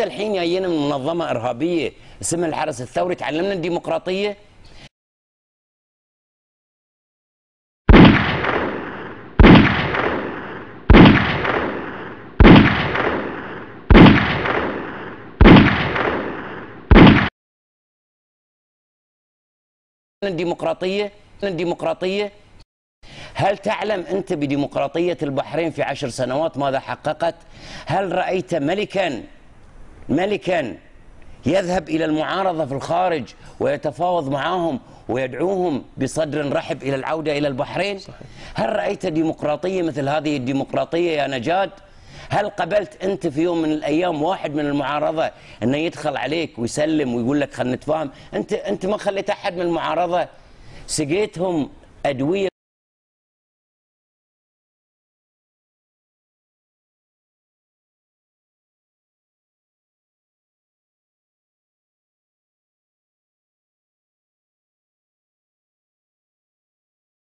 الحين جايين من منظمه ارهابيه اسمها الحرس الثوري تعلمنا الديمقراطيه. الديمقراطيه هل تعلم أنت بديمقراطية البحرين في 10 سنوات ماذا حققت؟ هل رأيت ملكا يذهب إلى المعارضة في الخارج ويتفاوض معهم ويدعوهم بصدر رحب إلى العودة إلى البحرين؟ صحيح. هل رأيت ديمقراطية مثل هذه الديمقراطية يا نجاد؟ هل قبلت أنت في يوم من الأيام واحد من المعارضة أنه يدخل عليك ويسلم ويقول لك خلينا نتفاهم؟ أنت ما خليت أحد من المعارضة، سقيتهم أدوية